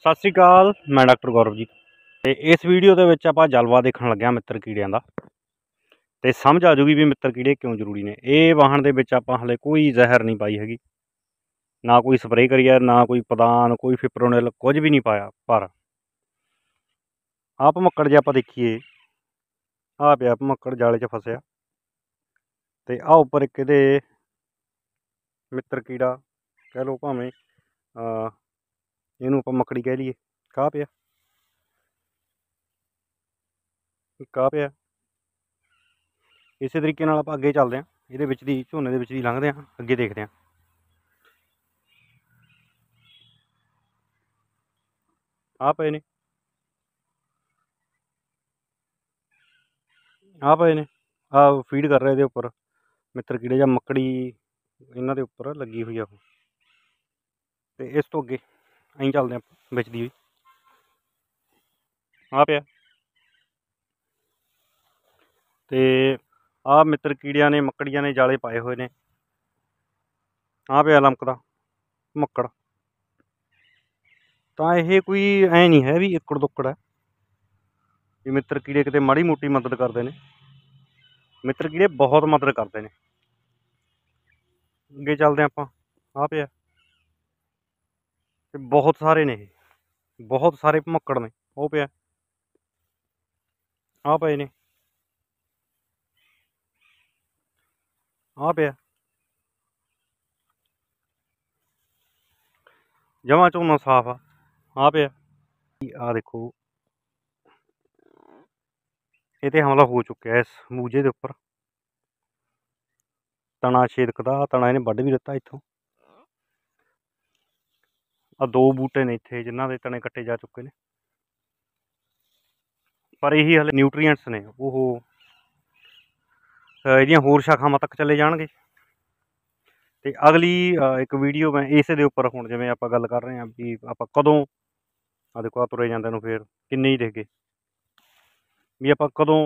सत श्री अकाल, मैं डॉक्टर गौरव जी। तो इस वीडियो के आप जलवा देखने लगे मित्र कीड़िया का, तो समझ आ जूगी भी मित्र कीड़े क्यों जरूरी ने। ये वाहन के आप हले कोई जहर नहीं पाई हैगी, ना कोई स्प्रे करी है, ना कोई पदान, कोई फिप्रोनिल, कुछ भी नहीं पाया। पर आप भमक्कड़ जे आप देखिए, आ पिया भमक्कड़ जाले च फसया, तो आ उपर एक मित्र कीड़ा कह लो, भावें इनू आप मकड़ी कह लीए, कहा पिया कहा पिया। इस तरीके आप अगे चलते हैं, ये झोने के लंघते हैं, अगे देखते हैं। आ पे ने आ पे ने आ फीड कर रहे उपर मित्र कीड़े या मकड़ी इन्हों के उपर लगी हुई है। तो इस तो अगे अं चलते हैं बिचती हुई। आ पे तो आ मित्र कीड़िया ने मकड़िया ने जाले पाए हुए ने। आ पे लमकदा भमक्कड़, तो यह कोई ऐ नहीं है भी इकड़ दुक्कड़ है। भी मित्र कीड़े कितने माड़ी मोटी मदद करते हैं, मित्र कीड़े बहुत मदद करते हैं। अगे चलते हैं आप। आ पे बहुत सारे ने, बहुत सारे भमक्कड़ ने। वो पे आ पे ने आ पे जमा झोना साफ आ पे। आ देखो, ये हमला हो चुका है इस बूझे के उपर। तना छेदकदा, तना इन्हें वढ़ भी दिता इथों। आ दो बूटे ने इत्थे जिन्हों के तने कट्टे जा चुके हैं, पर यही हले न्यूट्रीएंट्स ने वो इहदियां होर शाखावां तक चले जाणगे। तो अगली एक वीडियो मैं इस दे उपर हुण जिवें आपां गल कर रहे हैं भी आपां कदों आ देखो आ तुरे जांदे नूं फिर किन्ने ही दिख गए भी आपां कदों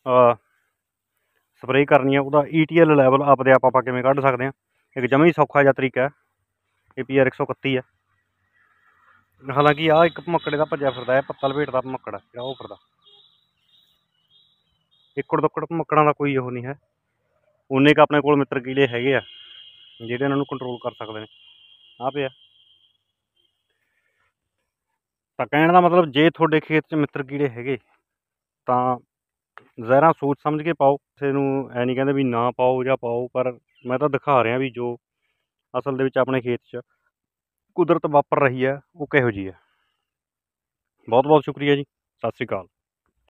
स्प्रे करनी है। वह ETL लैवल आपदे आप किवें कढ सकते हैं। एक जमा ही सौखा जिहा तरीका है, APR 131 है। हालांकि आ एक भमक्कड़े का भज्या फिरदा है, पत्ता लपेटदा भमक्कड़ है वो फिरदा। इकड़ दुक्कड़ भमक्कड़ां दा कोई ओह नहीं है। उन्ने क अपने कोल मित्र कीड़े हैगे आ जिहड़े इन्हां नूं कंट्रोल कर सकते हैं। आ पिया तो कहण दा मतलब जे तुहाडे खेत च मित्र कीड़े हैगे तां जहर सोच समझ के पाओ। किसी नूं ऐ नहीं कहते भी ना पाओ या पाओ, पर मैं तो दिखा रहा भी जो असल दे विच अपने खेत च कुदरत वापर रही है वो किहो जी है। बहुत बहुत शुक्रिया जी, सत श्री अकाल।